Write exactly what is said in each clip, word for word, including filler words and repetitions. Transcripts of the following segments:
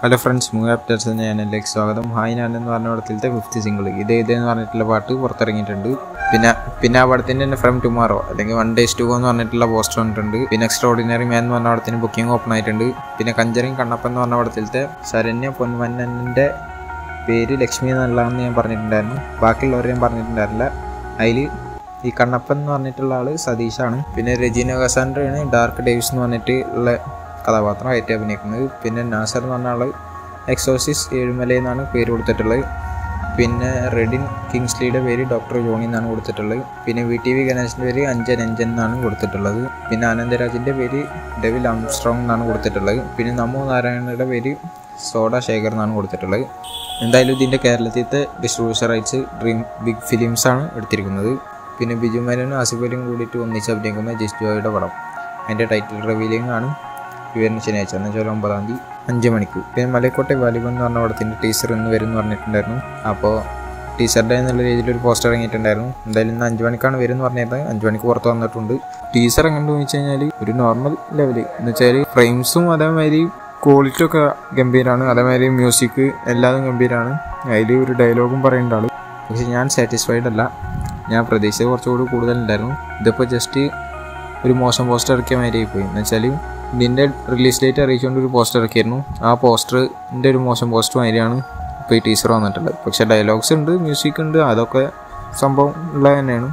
Hello friends, movie updates എന്ന ചാനലിലേക്ക് സ്വാഗതം. ഹായ് ഞാൻ എന്ന് പറഞ്ഞ പടത്തിലത്തെ ഫിഫ്ത്ത് സിംഗിൾ ഇത് ഇതെന്ന് പറഞ്ഞിട്ടുള്ള പാട്ട് പുറത്തിറങ്ങിയിട്ടുണ്ട്. പിന്നെ പിന്നെ ആ പടത്തിൻ്റെ തന്നെ ഫ്രം ടുമാറോ അല്ലെങ്കിൽ വൺ ഡേയ്സ് ടു ഗോ എന്ന് പറഞ്ഞിട്ടുള്ള പോസ്റ്റർ വന്നിട്ടുണ്ട്. പിന്നെ എക്സ്ട്രോർഡിനറി മാൻ എന്ന് പറഞ്ഞ പടത്തിന് ബുക്കിംഗ് ഓപ്പൺ ആയിട്ടുണ്ട്. പിന്നെ കഞ്ചറിങ് കണ്ണപ്പൻ എന്ന് പറഞ്ഞ പടത്തിലത്തെ ശരണ്യ പൊന്മന്നൻ്റെ പേര് ലക്ഷ്മി എന്നുള്ളതെന്ന് ഞാൻ പറഞ്ഞിട്ടുണ്ടായിരുന്നു. ബാക്കിയുള്ളവർ ഞാൻ പറഞ്ഞിട്ടുണ്ടായിരുന്നില്ല. അതിൽ ഈ കണ്ണപ്പൻ എന്ന് പറഞ്ഞിട്ടുള്ള ആൾ സതീഷാണ്. പിന്നെ രജീന കസാൻഡ്രയാണ് ഡാർക്ക് ഡേവിസ് എന്ന് പറഞ്ഞിട്ട് ഉള്ള കഥാപാത്രമായിട്ട് അഭിനയിക്കുന്നത്. പിന്നെ നാസർ എന്ന് പറഞ്ഞ ആൾ എക്സോസിസ് ഏഴുമല എന്നാണ് പേര് കൊടുത്തിട്ടുള്ളത്. പിന്നെ റെഡിൻ കിങ്സ്ലിയുടെ പേര് ഡോക്ടർ ജോണി എന്നാണ് കൊടുത്തിട്ടുള്ളത്. പിന്നെ വി ടി വി ഗണേശൻ്റെ പേര് അഞ്ജൻ അഞ്ജൻ എന്നാണ് കൊടുത്തിട്ടുള്ളത്. പിന്നെ ആനന്ദരാജിൻ്റെ പേര് ഡെവിൽ ആംസ്ട്രോങ് എന്നാണ് കൊടുത്തിട്ടുള്ളത്. പിന്നെ നമോ നാരായണയുടെ പേര് സോഡ ശേഖർ എന്നാണ് കൊടുത്തിട്ടുള്ളത്. എന്തായാലും ഇതിൻ്റെ കേരളത്തിലത്തെ ഡിസ്ട്രിബ്യൂഷൻ റൈറ്റ്സ് ഡ്രീം ബിഗ് ഫിലിംസാണ് എടുത്തിരിക്കുന്നത്. പിന്നെ ബിജു മേനോനും ആസിഫലും കൂടിയിട്ട് ഒന്നിച്ച് അഭിനയിക്കുന്ന ജിസ്റ്റോയുടെ പടം അതിൻ്റെ ടൈറ്റിൽ റിവീലിംഗ് ആണ് ഈ വരുന്ന ശനിയാഴ്ച എന്ന് വെച്ചാൽ ഒമ്പതാം തീയതി അഞ്ച് മണിക്ക്. പിന്നെ മലൈക്കോട്ടെ വാലിബൻ എന്ന് പറഞ്ഞ പടത്തിൻ്റെ ടീസർ ഇന്ന് വരും എന്ന് പറഞ്ഞിട്ടുണ്ടായിരുന്നു. അപ്പോൾ ടീസറുടെ എന്നുള്ള രീതിയിൽ ഒരു പോസ്റ്റർ ഇറങ്ങിയിട്ടുണ്ടായിരുന്നു. എന്തായാലും ഇന്ന് അഞ്ച് മണിക്കാണ് വരും എന്ന് പറഞ്ഞിരുന്നത്. അഞ്ച് മണിക്ക് പുറത്ത് വന്നിട്ടുണ്ട്. ടീസർ എങ്ങനെയെന്ന് വെച്ച് കഴിഞ്ഞാൽ ഒരു നോർമൽ ലെവല് എന്ന് വെച്ചാൽ ഫ്രെയിംസും അതേമാതിരി ക്വാളിറ്റി ഒക്കെ ഗംഭീരമാണ്. അതേമാതിരി മ്യൂസിക് എല്ലാതും ഗംഭീരമാണ്. അതിൽ ഒരു ഡയലോഗും പറയേണ്ട ആൾ. പക്ഷെ ഞാൻ സാറ്റിസ്ഫൈഡ് അല്ല. ഞാൻ പ്രതീക്ഷിച്ചത് കുറച്ചുകൂടി കൂടുതലുണ്ടായിരുന്നു. ഇതിപ്പോൾ ജസ്റ്റ് ഒരു മോശം പോസ്റ്റർ ഇറക്കിയ മാതിരി പോയി. എന്ന് വെച്ചാൽ ഇതിൻ്റെ റിലീസ് ഡേറ്റ് അറിയിച്ചുകൊണ്ട് ഒരു പോസ്റ്റർ ഇറക്കിയിരുന്നു. ആ പോസ്റ്ററിൻ്റെ ഒരു മോശം പോസ്റ്റർ മാതിരിയാണ് ഇപ്പോൾ ഈ ടീസർ വന്നിട്ടുള്ളത്. പക്ഷേ ഡയലോഗ്സ് ഉണ്ട്, മ്യൂസിക് ഉണ്ട്, അതൊക്കെ സംഭവം ഉള്ളത് തന്നെയാണ്.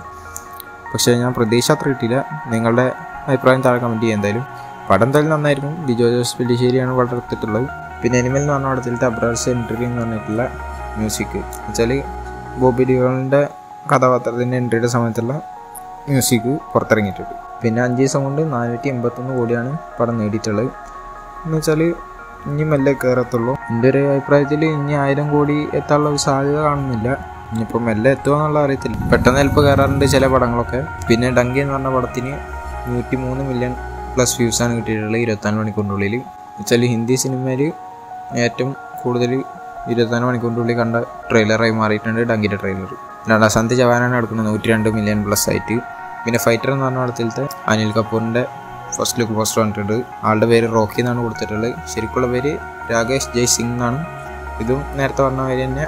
പക്ഷേ ഞാൻ പ്രതീക്ഷ അത്ര കിട്ടിയില്ല. നിങ്ങളുടെ അഭിപ്രായം താഴെ കമൻറ്റ് ചെയ്യുക. എന്തായാലും പടം എന്തായാലും നന്നായിരുന്നു. ബിജു ജോസ് പെല്ലിശ്ശേരിയാണ് പടം എടുത്തിട്ടുള്ളത്. പിന്നെ എനിമൽ എന്ന് പറഞ്ഞ പടത്തിലത്തെ അബ്രാസ് എൻട്രി എന്ന് പറഞ്ഞിട്ടുള്ള മ്യൂസിക് വെച്ചാൽ ബോബി ഡിയോളിൻ്റെ കഥാപാത്രത്തിൻ്റെ എൻട്രിയുടെ സമയത്തുള്ള മ്യൂസിക് പുറത്തിറങ്ങിയിട്ടുണ്ട്. പിന്നെ അഞ്ച് ദിവസം കൊണ്ട് നാനൂറ്റി എൺപത്തൊന്ന് കോടിയാണ് പടം നേടിയിട്ടുള്ളത്. എന്ന് വെച്ചാൽ ഇനി മെല്ലെ കയറത്തുള്ളൂ. എൻ്റെ ഒരു അഭിപ്രായത്തിൽ ഇനി ആയിരം കോടി എത്താനുള്ള ഒരു സാധ്യത കാണുന്നില്ല. ഇനിയിപ്പോൾ മെല്ലെ എത്തുക എന്നുള്ള അറിയത്തില്ല. പെട്ടെന്ന് ചിലപ്പോൾ കയറാറുണ്ട് ചില പടങ്ങളൊക്കെ. പിന്നെ ഡങ്കി എന്ന് പറഞ്ഞ പടത്തിന് നൂറ്റി മൂന്ന് മില്യൺ പ്ലസ് വ്യൂസാണ് കിട്ടിയിട്ടുള്ളത് ഇരുപത്തിനാല് മണിക്കൂറിനുള്ളിൽ. വെച്ചാൽ ഹിന്ദി സിനിമയിൽ ഏറ്റവും കൂടുതൽ ഇരുപത്തിനാല് മണിക്കൂറിനുള്ളിൽ കണ്ട ട്രെയിലറായി മാറിയിട്ടുണ്ട് ഡങ്കിൻ്റെ ട്രെയിലർ. രണ്ടാം സ്ഥാനത്ത് ജവാനാണ് എടുക്കുന്നത് നൂറ്റി രണ്ട് മില്യൺ പ്ലസ് ആയിട്ട്. പിന്നെ ഫൈറ്റർ എന്ന് പറഞ്ഞ പടത്തിലത്തെ അനിൽ കപൂറിൻ്റെ ഫസ്റ്റ് ലുക്ക് പോസ്റ്റർ വന്നിട്ടുണ്ട്. ആളുടെ പേര് റോക്കി എന്നാണ് കൊടുത്തിട്ടുള്ളത്. ശരിക്കുള്ള പേര് രാകേഷ് ജയ് സിംഗ് എന്നാണ്. ഇതും നേരത്തെ പറഞ്ഞ പേര് തന്നെ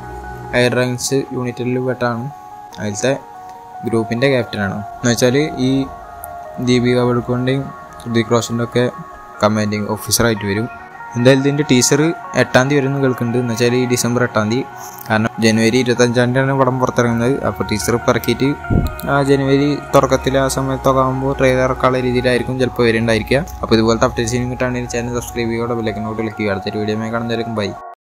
എയർ റൈൻസ് യൂണിറ്റിൽ പെട്ടാണ്. അതിലത്തെ ഗ്രൂപ്പിൻ്റെ ക്യാപ്റ്റനാണ്. എന്ന് വെച്ചാൽ ഈ ദീപിക പടുക്കോൻ്റെയും ഹൃതിക് റോഷൻ്റെ ഒക്കെ കമാൻഡിങ് ഓഫീസറായിട്ട് വരും. എന്തായാലും ഇതിൻ്റെ ടീസർ എട്ടാം തീയതി വരുമെന്ന് കേൾക്കുന്നുണ്ട്. എന്ന് വെച്ചാൽ ഈ ഡിസംബർ എട്ടാം തീയതി. കാരണം ജനുവരി ഇരുപത്തഞ്ചാം തീയതിയാണ് പടം പുറത്തിറങ്ങുന്നത്. അപ്പോൾ ടീസർ ഇപ്പോൾ ഇറക്കിയിട്ട് ആ ജനുവരി തുടക്കത്തിൽ ആ സമയത്തൊക്കെ ആകുമ്പോൾ ട്രെയിലർ ഇറക്കാനുള്ള രീതിയിലായിരിക്കും ചിലപ്പോൾ വരുന്നുണ്ടായിരിക്കുക. അപ്പോൾ ഇതുപോലത്തെ അപ്ഡേറ്റ്സിനും കിട്ടാണെങ്കിൽ ചാനൽ സബ്സ്ക്രൈബ് ചെയ്യുക, ബെല്ലൈക്കൺ ക്ലിക്ക് ചെയ്യുക. അടുത്തൊരു വീഡിയോ കാണുന്നതായിരിക്കും. ബൈ.